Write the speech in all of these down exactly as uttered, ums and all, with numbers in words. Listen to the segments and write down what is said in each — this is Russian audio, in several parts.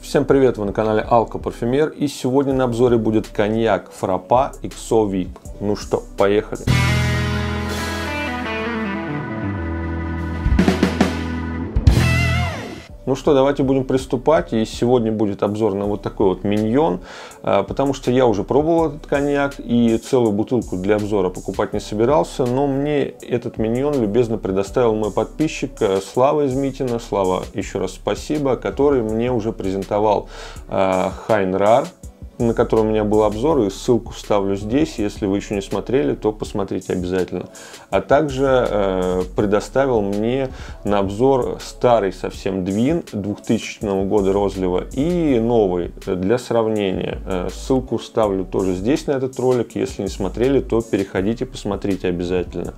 Всем привет, вы на канале Alko Парфюмер, и сегодня на обзоре будет коньяк Frappa икс о ви ай пи. Ну что, поехали! Ну что, давайте будем приступать, и сегодня будет обзор на вот такой вот миньон, потому что я уже пробовал этот коньяк и целую бутылку для обзора покупать не собирался, но мне этот миньон любезно предоставил мой подписчик Слава из Митина. Слава, еще раз спасибо, который мне уже презентовал Хайн Рар, на котором у меня был обзор, и ссылку вставлю здесь. Если вы еще не смотрели, то посмотрите обязательно. А также э, предоставил мне на обзор старый совсем Двин двухтысячного года розлива и новый для сравнения. Э, ссылку вставлю тоже здесь на этот ролик. Если не смотрели, то переходите, посмотрите обязательно.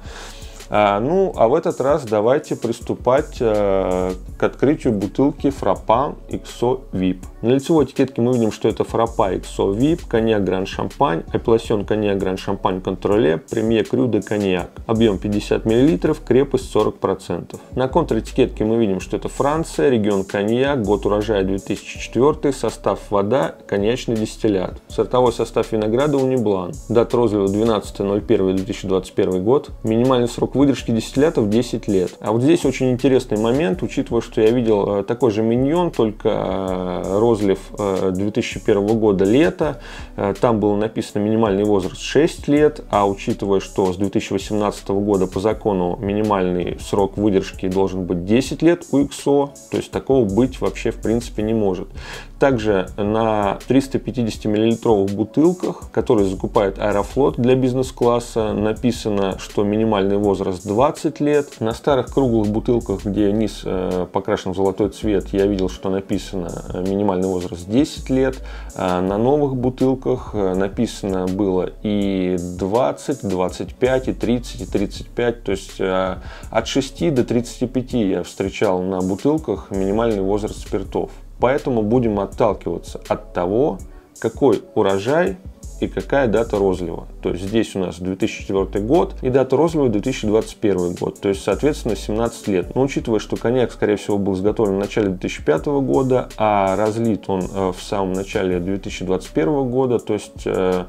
А, ну, а в этот раз давайте приступать э, к открытию бутылки Frappa икс о ви ай пи. На лицевой этикетке мы видим, что это Frappa икс о ви ай пи, коньяк Гранд Шампань, апелласьон коньяк Гранд Шампань Контроле, премье Крю де коньяк. Объем пятьдесят миллилитров, крепость сорок процентов. На контр-этикетке мы видим, что это Франция, регион коньяк, год урожая две тысячи четвёртый, состав вода, коньячный дистиллят. Сортовой состав винограда Униблан. Дата розлива двенадцатое ноль первое две тысячи двадцать первый год. Минимальный срок выдержки дистиллятов десять лет. А вот здесь очень интересный момент, учитывая, что я видел такой же миньон, только розлив две тысячи первого года лето. Там было написано минимальный возраст шесть лет, а учитывая, что с две тысячи восемнадцатого года по закону минимальный срок выдержки должен быть десять лет у икс о, то есть такого быть вообще в принципе не может. Также на триста пятидесятимиллилитровых бутылках, которые закупает Аэрофлот для бизнес-класса, написано, что минимальный возраст двадцать лет. На старых круглых бутылках, где низ э, покрашен в золотой цвет, я видел, что написано минимальный возраст десять лет. А на новых бутылках написано было и двадцать, двадцать пять, и тридцать, и тридцать пять. То есть э, от шести до тридцати пяти я встречал на бутылках минимальный возраст спиртов. Поэтому будем отталкиваться от того, какой урожай и какая дата розлива. То есть здесь у нас две тысячи четвёртый год и дата розлива две тысячи двадцать первый год. То есть, соответственно, семнадцать лет. Но учитывая, что коньяк, скорее всего, был изготовлен в начале две тысячи пятого года, а разлит он в самом начале две тысячи двадцать первого года, то есть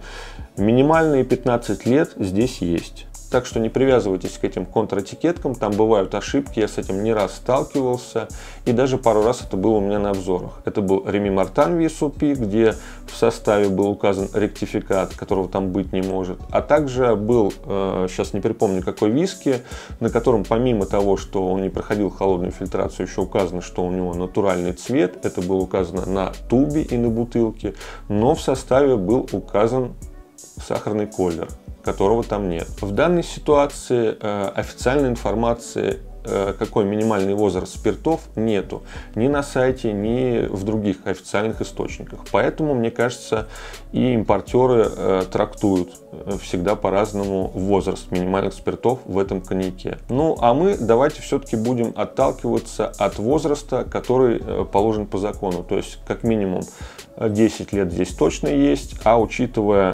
минимальные пятнадцать лет здесь есть. Так что не привязывайтесь к этим контр-этикеткам, там бывают ошибки, я с этим не раз сталкивался, и даже пару раз это было у меня на обзорах. Это был Реми Мартан ви эс о пи, где в составе был указан ректификат, которого там быть не может. А также был, э, сейчас не припомню какой виски, на котором помимо того, что он не проходил холодную фильтрацию, еще указано, что у него натуральный цвет. Это было указано на тубе и на бутылке, но в составе был указан сахарный колер, которого там нет. В данной ситуации э, официальной информации, э, какой минимальный возраст спиртов, нету ни на сайте, ни в других официальных источниках. Поэтому, мне кажется, и импортеры э, трактуют всегда по-разному возраст минимальных спиртов в этом коньяке. Ну, а мы давайте все-таки будем отталкиваться от возраста, который э, положен по закону. То есть, как минимум, десять лет здесь точно есть, а учитывая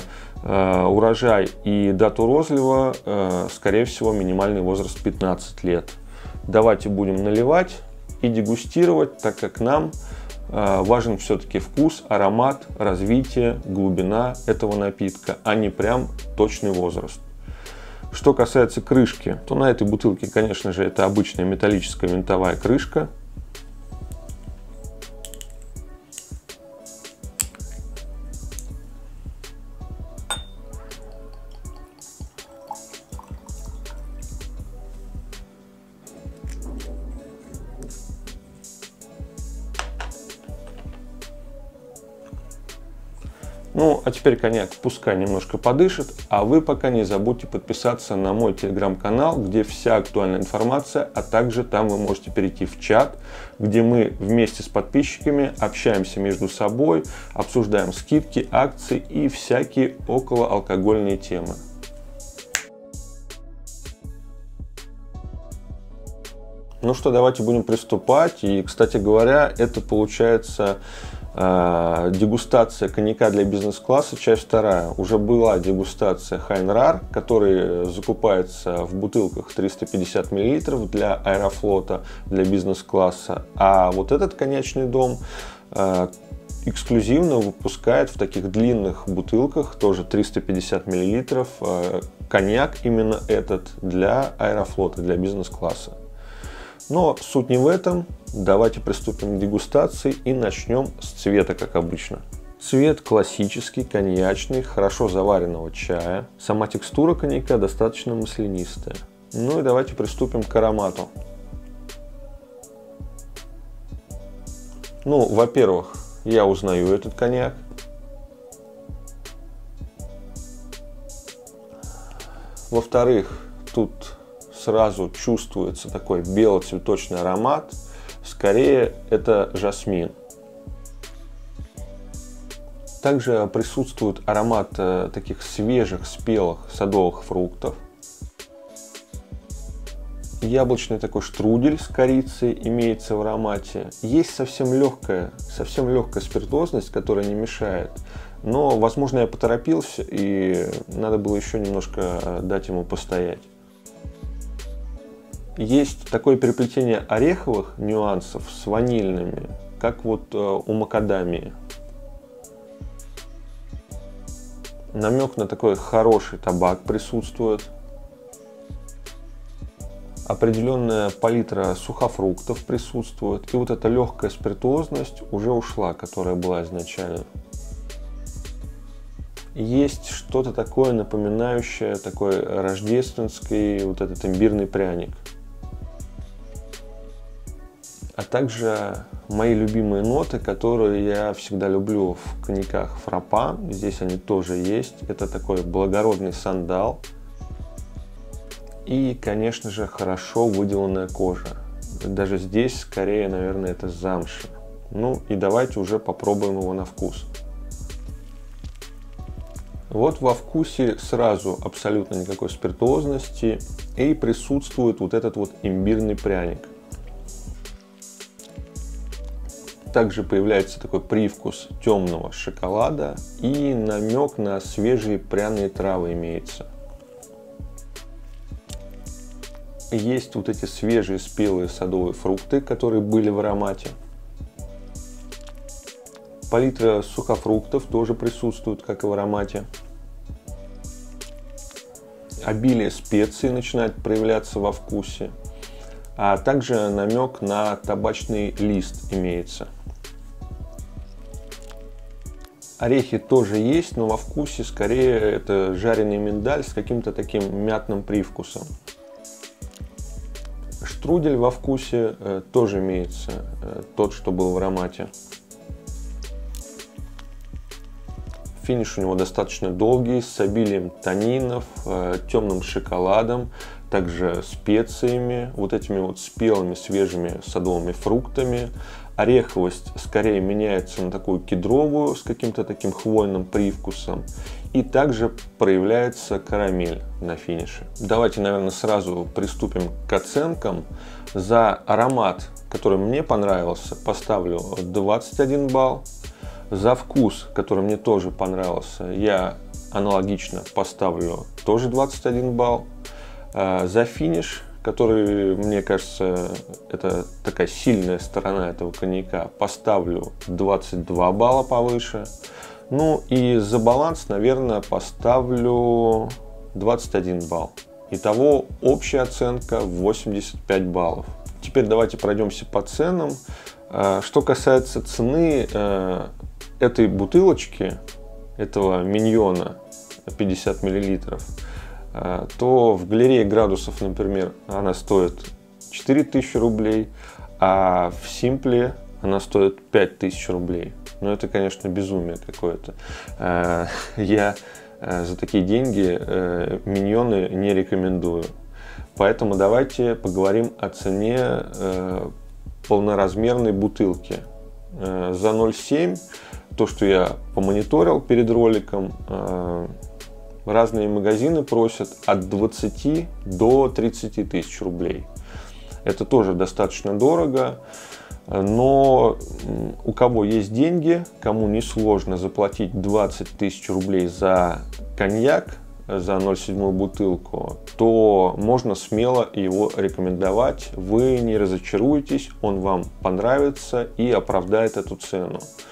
урожай и дату розлива, скорее всего, минимальный возраст пятнадцать лет. Давайте будем наливать и дегустировать, так как нам важен все-таки вкус, аромат, развитие, глубина этого напитка, а не прям точный возраст. Что касается крышки, то на этой бутылке, конечно же, это обычная металлическая винтовая крышка. Ну, а теперь коньяк пускай немножко подышит, а вы пока не забудьте подписаться на мой телеграм-канал, где вся актуальная информация, а также там вы можете перейти в чат, где мы вместе с подписчиками общаемся между собой, обсуждаем скидки, акции и всякие околоалкогольные темы. Ну что, давайте будем приступать. И, кстати говоря, это получается дегустация коньяка для бизнес-класса, часть вторая. Уже была дегустация Хайн Рар, который закупается в бутылках триста пятьдесят миллилитров для Аэрофлота, для бизнес-класса. А вот этот коньячный дом эксклюзивно выпускает в таких длинных бутылках, тоже триста пятьдесят миллилитров, коньяк именно этот для Аэрофлота, для бизнес-класса. Но суть не в этом. Давайте приступим к дегустации и начнем с цвета, как обычно. Цвет классический, коньячный, хорошо заваренного чая. Сама текстура коньяка достаточно маслянистая. Ну и давайте приступим к аромату. Ну, во-первых, я узнаю этот коньяк. Во-вторых, тут сразу чувствуется такой белоцветочный аромат. Скорее, это жасмин. Также присутствует аромат таких свежих, спелых садовых фруктов. Яблочный такой штрудель с корицей имеется в аромате. Есть совсем легкая, совсем легкая спиртозность, которая не мешает. Но, возможно, я поторопился и надо было еще немножко дать ему постоять. Есть такое переплетение ореховых нюансов с ванильными, как вот у макадамии. Намек на такой хороший табак присутствует. Определенная палитра сухофруктов присутствует. И вот эта легкая спиртуозность уже ушла, которая была изначально. Есть что-то такое напоминающее такой рождественский вот этот имбирный пряник. А также мои любимые ноты, которые я всегда люблю в коньяках Фраппа. Здесь они тоже есть. Это такой благородный сандал. И, конечно же, хорошо выделанная кожа. Даже здесь, скорее, наверное, это замша. Ну и давайте уже попробуем его на вкус. Вот во вкусе сразу абсолютно никакой спиртуозности. И присутствует вот этот вот имбирный пряник. Также появляется такой привкус темного шоколада и намек на свежие пряные травы имеется. Есть вот эти свежие спелые садовые фрукты, которые были в аромате. Палитра сухофруктов тоже присутствует, как и в аромате. Обилие специй начинает проявляться во вкусе. А также намек на табачный лист имеется. Орехи тоже есть, но во вкусе скорее это жареный миндаль с каким-то таким мятным привкусом. Штрудель во вкусе э, тоже имеется, э, тот, что был в аромате. Финиш у него достаточно долгий, с обилием танинов, э, темным шоколадом, также специями, вот этими вот спелыми свежими садовыми фруктами. Ореховость скорее меняется на такую кедровую с каким-то таким хвойным привкусом. И также проявляется карамель на финише. Давайте, наверное, сразу приступим к оценкам. За аромат, который мне понравился, поставлю двадцать один балл. За вкус, который мне тоже понравился, я аналогично поставлю тоже двадцать один балл. За финиш, который, мне кажется, это такая сильная сторона этого коньяка, поставлю двадцать два балла повыше. Ну и за баланс, наверное, поставлю двадцать один балл. Итого общая оценка восемьдесят пять баллов. Теперь давайте пройдемся по ценам. Что касается цены этой бутылочки, этого миньона пятьдесят миллилитров, то в галерее градусов, например, она стоит четыре тысячи рублей, а в Симпле она стоит пять тысяч рублей. Но это, конечно, безумие какое-то. Я за такие деньги миньоны не рекомендую. Поэтому давайте поговорим о цене полноразмерной бутылки. За ноль семь, то, что я помониторил перед роликом, разные магазины просят от двадцати до тридцати тысяч рублей. Это тоже достаточно дорого, но у кого есть деньги, кому не сложно заплатить двадцать тысяч рублей за коньяк, за ноль семь бутылку, то можно смело его рекомендовать. Вы не разочаруетесь, он вам понравится и оправдает эту цену.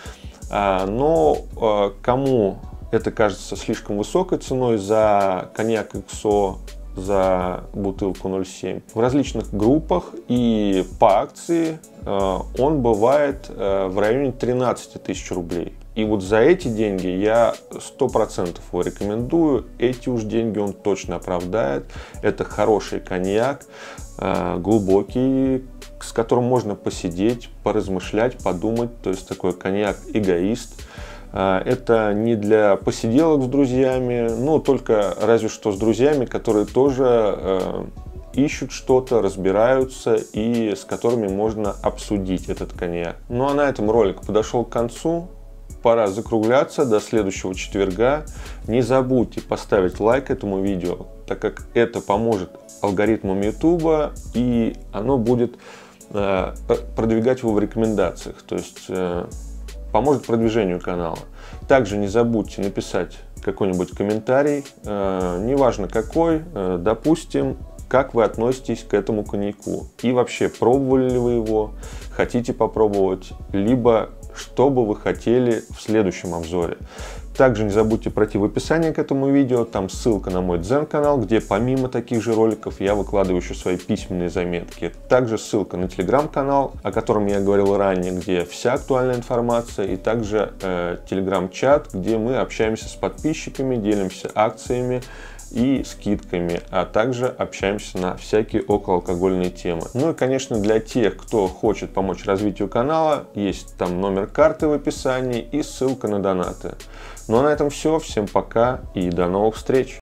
Но кому это кажется слишком высокой ценой за коньяк икс о, за бутылку ноль семь, в различных группах и по акции он бывает в районе тринадцати тысяч рублей. И вот за эти деньги я сто процентов его рекомендую. Эти уж деньги он точно оправдает. Это хороший коньяк, глубокий, с которым можно посидеть, поразмышлять, подумать. То есть такой коньяк-эгоист. Это не для посиделок с друзьями, но только разве что с друзьями, которые тоже ищут что-то, разбираются и с которыми можно обсудить этот коньяк. Ну а на этом ролик подошел к концу. Пора закругляться до следующего четверга. Не забудьте поставить лайк этому видео, так как это поможет алгоритмам YouTube и оно будет э, продвигать его в рекомендациях, то есть э, поможет продвижению канала. Также не забудьте написать какой-нибудь комментарий, э, неважно какой, э, допустим, как вы относитесь к этому коньяку и вообще пробовали ли вы его, хотите попробовать, либо что бы вы хотели в следующем обзоре. Также не забудьте пройти в описании к этому видео, там ссылка на мой дзен-канал, где помимо таких же роликов я выкладываю еще свои письменные заметки. Также ссылка на телеграм-канал, о котором я говорил ранее, где вся актуальная информация, и также э, телеграм-чат, где мы общаемся с подписчиками, делимся акциями и скидками, а также общаемся на всякие околоалкогольные темы. Ну и, конечно, для тех, кто хочет помочь развитию канала, есть там номер карты в описании и ссылка на донаты. Ну а на этом все. Всем пока и до новых встреч!